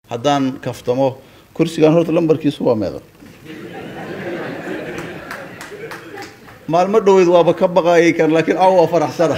haddaan kaftamo kursigan horta lambarkiisu waa meeqa maalmo dhoweyd waaba ka baqaayay kan laakiin aw waa faraxsana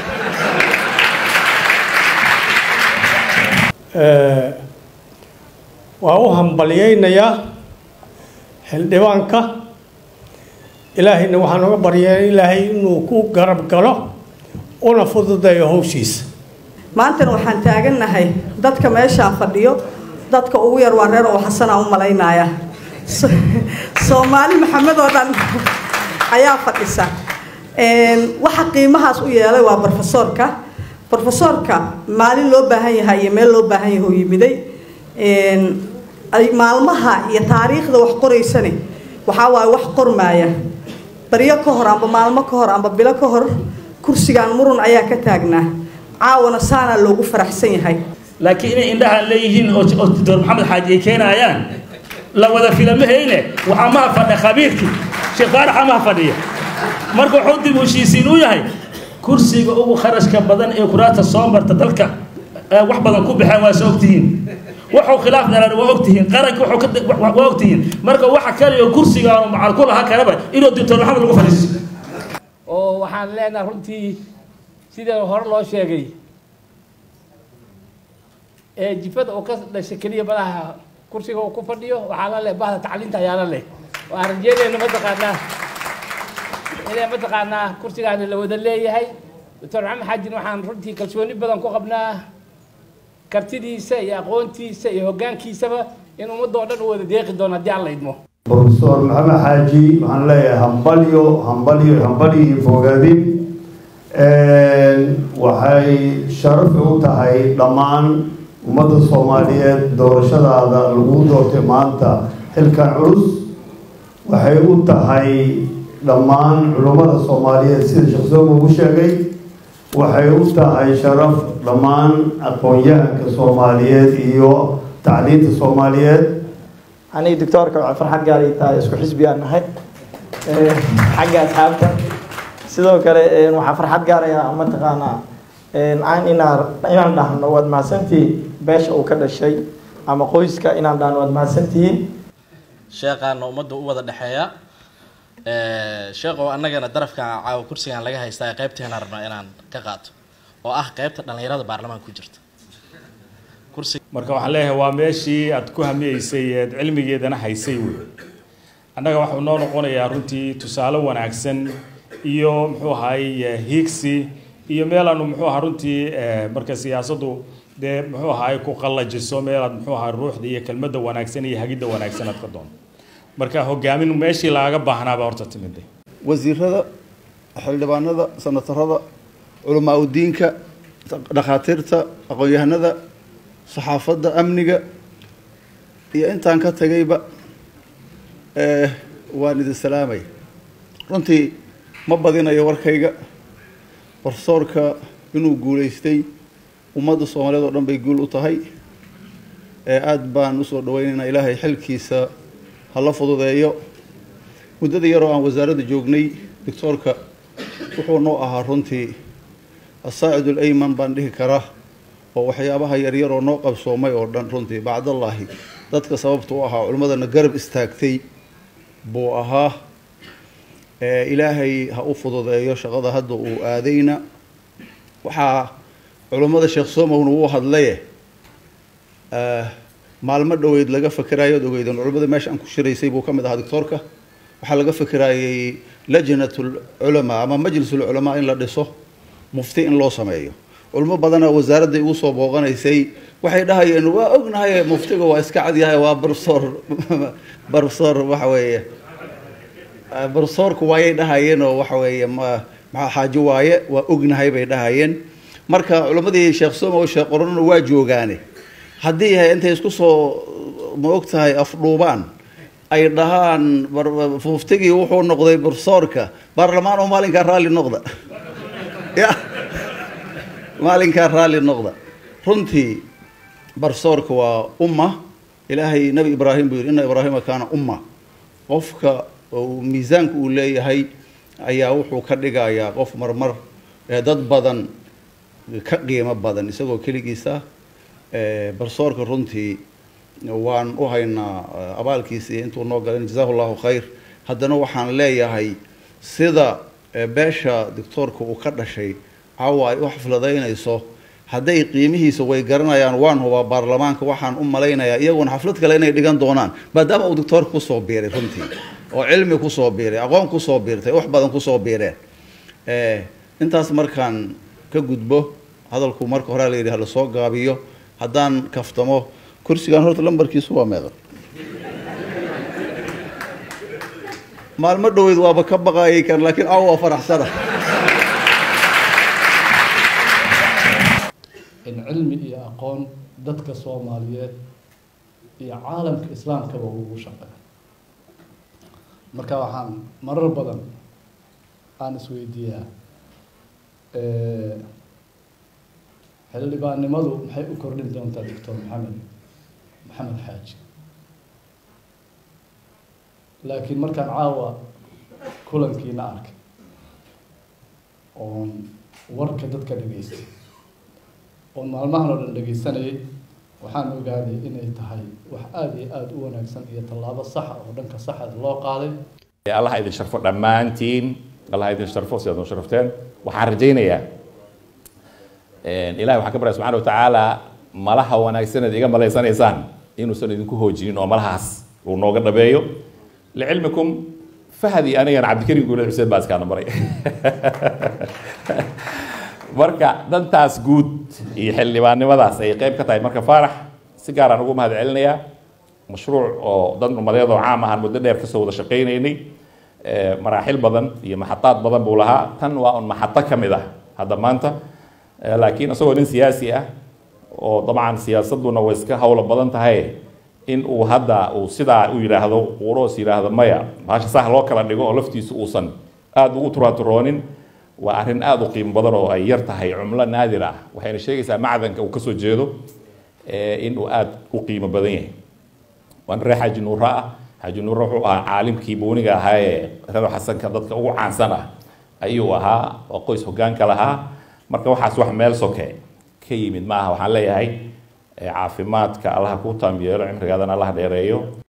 waa u hambaliyeynayaa xildhibaanka ilaahayna waxaan uga baryaa ilaahay inuu ku garab galo una fududeeyo hawshiisa maantana waxaan taagannahay dadka meeshaan fadhiyo dadka ugu yar waa reer oo xasan aan u malaynaya Soomaali Maxamed oo dhan ayaa fadhisa waxa qiimahaas u yeelay waa professorka maalin loo baahan yahay iyo meel loo baahan yahay oo yimiday ay maalmaha iyo taariikhda wax qoraysane waxa waa wax qormaaya bariyo ka hor amba maalmo ka hor amba bilo ka hor kursigan murun ayaa ka taagnaa caawana saana loogu faraxsan yahay laakiin inay indhaha leeyihiin oo Dr. Maxamed Xaaji ay keenayaan la wada filamahayne waxa ma fadhi khabiirki Sheekh Faarax ma fadhiya marka wuxuu dib u heshiisiin u yahay kursiga ugu kharashka badan ee kuraasta soo marta dalka wax badan ku bixin waa soo ogtihiin wuxuu khilaaf dheeraad waa ogtihiin qaranka wuxuu ka waa ogtihiin marka waxa kale oo kursiga oo macal ku laha kalaba inuu Dr. Maxamed lagu fariisiyo oo waxaan leenahay runtii sida hore loo sheegay jifada oo ka dhashay kaliya balaha kursiga uu ku fadhiyo waxa la leh bahda tacliinta ayaa la leh waa arjeedayna ma taqaanaa kursigaana la wada leeyahay Dr. Maxamed Xaaji waxaan runtii kalsooni badan ku qabnaa kartidiisa iyo aqoontiisa iyo hoggaankiisaba in ummadda oo dhan u wada deeqi doono haddii Alla idmo Professor Maxamed Xaaji waxaan leeyahay hambalyo fogaadin waxay sharaf u tahay dhammaan ummadda Soomaaliyeed doorashadaada lagu doortay maanta xilkan culus waxay u tahay dhammaan culimada Soomaaliyeed sida Sheekh Soomo uu sheegay waxay u tahay sharaf dhammaan aqoonyahanka Soomaaliyeed iyo tacliinta Soomaaliyeed ani doctorka farxad gaar ah tahay isku xisbi aan nahay xagga asxaabta sidoo kale waxa farxad gaar ah ama taqaana inaan dhahno waad mahadsantii beesha uu ka dhashay ama qoyska inaan dhahno waad mahadsantii sheeqaana ummadda u wada dhaxeeya sheeqo annagana darafka caawa kursigan laga haystaa qaybteena rabnaa inaan ka qaato oo ah qaybta dhalinyarada baarlamaanka ku jirta marka waxaan leeyahay waa meeshii aad ku hamiyeysay cilmigeedana haysay wey annaga waxuu noo noqonayaa runtii tusaale wanaagsan iyo muxuu ahaay hiigsi iyo meelaanu muxuu ahaa runtii marka siyaasaddu dee muxuu ahaay ku qallajiso meelaad muxuu ahaa ruuxda iyo kelmadda wanaagsan iyo hagidda wanaagsan aad ka doonto marka hogaamin meeshii laaga baahnaaba horta timiday wasiirada xildhibaanada senatarada culamaa u diinka dhakhaatiirta aqoon-yahanada saxaafadda amniga iyo intaan ka tagayba waan idin salaamay runtii ma badinayo warkayga professorka inuu guuleystay ummadda Soomaaliyeed oo dhan bay guul u tahay aad baan u soo dhaweynaynaa ilaahay xilkiisa hala fududeeyo muddada yar oo aan wasaaradda joognay doctorka wuxuu noo ahaa runtii asaa'idul ayman baan dhihi karaa oo waxyaabaha yaryar oo noo qabsoomay oo dhan runtii bacdallaahi dadka sababta u ahaa culimmadana garab istaagtay buu ahaa ilaahay ha u fududeeyo shaqada hadda uu aadayna waxaa culimmada Sheekh Soomowna uu hadlaye maalmo dhoweyd laga fakarayo ogeydan culimmada meesha aan ku shiraysay buu ka mid ahaa doctorka waxaa laga fakarayay lajnatul ulama ama majlisul ulama in la dhiso mufti in loo sameeyo culimo badan oo wasaaradda igu soo booqanaysay waxay dhahayeen waa ognahay muftiga waa iska cad yahay waa professor waxa weeye professorku waayay dhahayeen oo waxa weeye ma xaaji waaye waa ognahay bay dhahayeen marka culimadii Sheekh Soomo Sheekh Qoran waa joogaane haddii ay intay isku soo ma ogtahay afdhuubaan ay dhahaan muftigii wuxuu noqday professorka baarlamaan oo maalinka raali noqda ya maalinka raali noqda runtii professorka waa umma ilaahay nabi Ibraahim buu inna Ibraahima kaana umma qofka oo miisaanku uu leeyahay ayaa wuxuu ka dhigayaa qof marmar dad badan ka qiimo badan isagoo kaligiisa professorka runtii waan u haynaa abaalkiisa iyo intuu noo galin jazaahu allahu khayr. haddana waxaan leeyahay sida beesha doctoorka uu ka dhashay caawa ay u xafladaynayso hadday qiimihiisa way garanayaan waan hubaa baarlamaanka waxaan u malaynayaa iyaguna xaflad kale inay dhigan doonaan maadaama uu doctoorka kusoo biiray runtii oo cilmi kusoo biiray aqoon kusoo biirtay wax badan kusoo biireen. intaas markaan ka gudbo hadalku marka hore la yidhi hala soo gaabiyo haddaan kaftamo kursigan horta lambarkiisu waa meedan maalmo dhoweyd waaba ka baqaayay kan laakiin aw waa faraxsana in cilmi iyo aqoon dadka Soomaaliyeed iyo caalamka islaamka ugu shaqeeyo marka waxaan marar badan aan isweydiiyaa xildhibaannimadu maxay u kordhin doontaa Dr. Maxamed Xaaji laakiin markaan caawa kulankiina arkay oon warka dadka dhageystay oon maalmahan oo dhan dhageysanayay waxaan ogaaday inay tahay wax aad iyo aad u wanaagsan iyo tallaabo sax ah oo dhanka saxda loo qaaday. Allah idin sharfo dhammaantiin Allah idin sharfo sidaad u sharafteen waxaan rajaynayaa ilaahay waxaan ka baryay subxaanahu wa tacaala malaha wanaagsan iga malaysanaysaan inuusan idinku hoojinin oo malahaas uu nooga dhabeeyo لعلمكم فهدي أنا عبد الكريم يقول الحسين باز كان مري مركا دنتاس جود يحل باني مداس أي قيب كتاي مركا فرح سيجارة نقوم هذا علنيا مشروع ضمن مريض عامة هالمدة دير كسو شقين إني مراحل بدن هي محطات بدن بولها تنوى محطة كمدة هذا ما أنت لكن أصلا سياسية وطبعا سياسة دون ويسكا حول بدن تهاي in uu hadda uu sidaa u yiraahdo quroos yiraahdo maya baasha sax loo kala dhigo oo laftiisu uusan aad ugu turaaturoonin waa arrin aad u qiimo badan oo ay yar tahay cumlo naadir ah waxayna sheegaysaa macdanka uu ka soo jeedo in uu aad u qiimo badan yahay waan reer Xaaji Nuur Xaaji Nuur wuxuu ahaa caalimkii booniga ahaa ee reer Xasanka dadka ugu caansan ah ayuu ahaa oo qoys hoggaanka lahaa marka waxaas wax meel soke ka yimid maaha waxaan leeyahay caafimaadka Allah ku taambiyeelo cimrigaadana Allah dheereeyo